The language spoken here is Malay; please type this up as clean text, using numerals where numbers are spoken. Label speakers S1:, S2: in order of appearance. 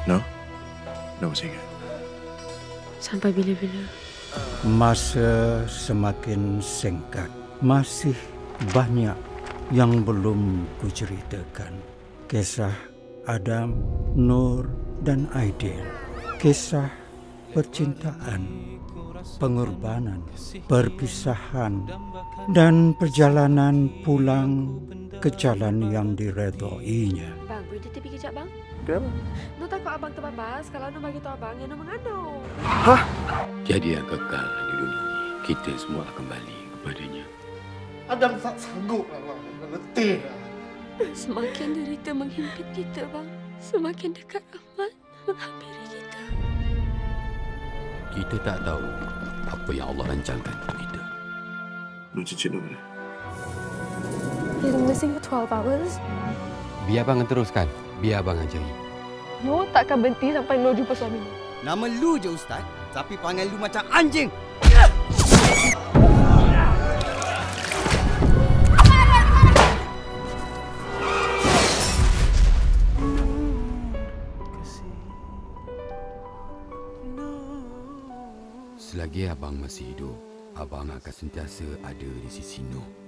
S1: No? No masih ingat.
S2: Sampai bila-bila?
S3: Masa semakin singkat. Masih banyak yang belum kuceritakan. Kisah Adam, Nur, dan Aidil. Kisah percintaan, pengorbanan, perpisahan, dan perjalanan pulang ke jalan yang diredainya.
S2: Bang, boleh titip kejap bang?
S1: Kenapa?
S2: Nur takut abang terbabas kalau Nur bagi tahu abang yang Nur mengandung.
S1: Hah?
S4: Jadi yang kekal di dunia ini, kita semua akan kembali kepadanya.
S5: Adam tak sanggup lah, letih lah.
S2: Semakin derita menghimpit kita bang, semakin dekat amat menghampiri kita.
S4: Kita tak tahu apa yang Allah rancangkan untuk kita.
S1: Lu cincin lu mana?
S2: He's missing for 12 hours.
S4: Biar abang teruskan, biar abang ajari.
S2: Nur takkan berhenti sampai Nur jumpa suami Nur.
S6: Nama lu je Ustaz, tapi panggil lu macam anjing.
S4: Selagi abang masih hidup, abang akan sentiasa ada di sisi Nur.